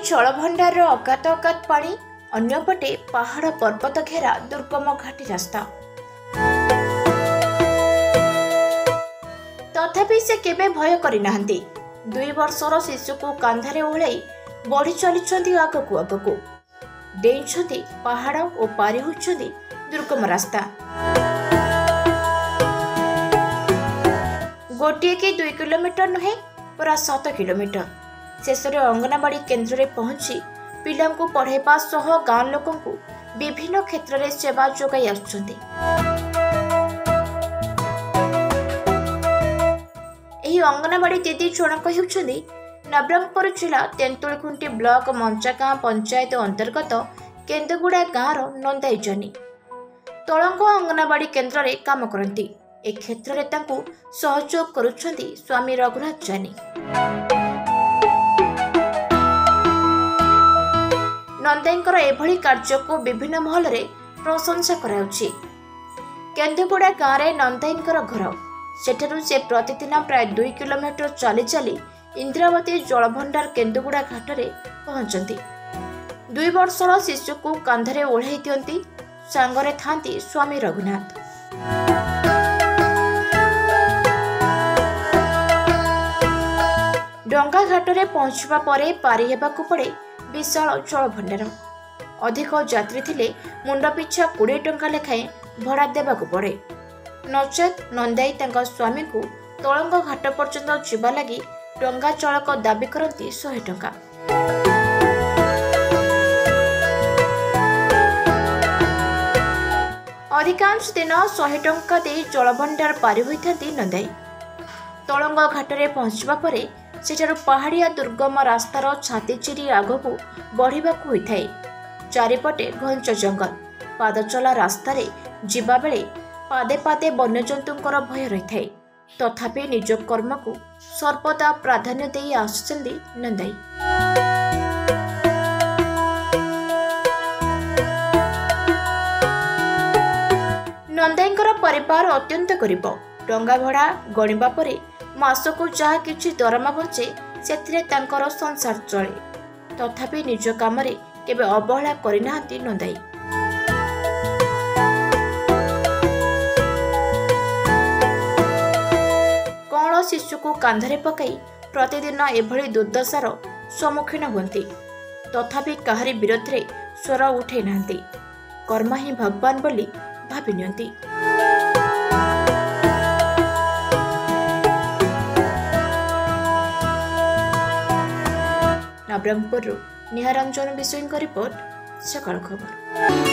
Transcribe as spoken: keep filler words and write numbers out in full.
जलभंडार अगात अगात पानी, अन्यपटे पहाड़ पर्वत घेरा दुर्गम घाटी रास्ता। तथापि से केबे भय करि नाहंती। दुई वर्षर शिशु को कांधरे ओह्लाई बढ़ी चली आगकू आगकू डेइछंती पहाड़ और पारी होछंती दुर्गम रास्ता। गोटे कि दुई किलोमीटर नुहे पूरा सात किलोमीटर। शेष में अंगनवाड़ी केन्द्र में पहुंची पिला को पढ़ाइबा सह गाँ लोक विभिन्न क्षेत्र में सेवा जोगाई आसुछंती। एही अंगनवाड़ी दीदी जनक हेउछंती नवरंगपुर जिला तेंतुलखुंटी ब्लॉक मंचागाँ पंचायत अंतर्गत केन्दुगुड़ा गाँव नंदाई जानी। तलंग अंगनवाड़ी केन्द्र में काम करती। ए क्षेत्र में तांकु सहयोग करुछंती स्वामी रघुनाथ जानी। नंदाईंकर एभली कार्य को विभिन्न महल में प्रशंसा कराउछि। केन्दुगुड़ा गाँव में नंदाईंकर घर। सेठारु से प्रतिदिन प्राय दुई किलोमीटर चली चली इंद्रावती जलभंडार केन्दुगुड़ा घाट में पहुंचती। दुई वर्षर शिशु को कांधरे ओढ़ाई दियंती सांगरे थांती स्वामी रघुनाथ। डंगा घाट में पहुंचवा परे पारी हेबाकू पड़े विशाल जलभंडार। अधिक यात्री थिले मुंड पिछा कोड़े टंका लेखाएं भड़ा देबाकू पड़े। नचेत नंदाई तांका स्वामी को तलंग घाट पर्यंत जीवा लगी डंगा चालक दाबी करती सौ टंका। अधिकांश दिन सौ टंका दे जलभंडार पारी होइथांती नंदाई। तलंग घाट में पहुंचवा परे सेठारु पहाड़िया दुर्गम रास्तार छाती चिरी आगकू बढ़िबाकू होइथाय। चारिपटे घंच जंगल। पाद चला रास्ता रे जिबा बेले पादे पादे वन्यजंतुंकर भय रही थाए। तथापि निज कर्म को सर्वदा प्राधान्य दे आसुचंदी नंदाई। नंदाईंकर परिवार अत्यंत गरीब। डंगा भड़ा गणिबा परे मासको जहा किछि दरमा बचे सेथिरे तांकर संसार चले। तथापि निज काम रे केबे अवहेला करिनाहांती नंदाई। कौन शिशु को कांधरे पकाई प्रतिदिन एभली दुर्दशार सम्मुखीन हुअंती। तथापि काहारी विरोध रे स्वर उठै नाहांती। कर्म ही भगवान बोली भाबी नियंती। नवरंगपुर निहारंजन विषय रिपोर्ट सकाळ खबर।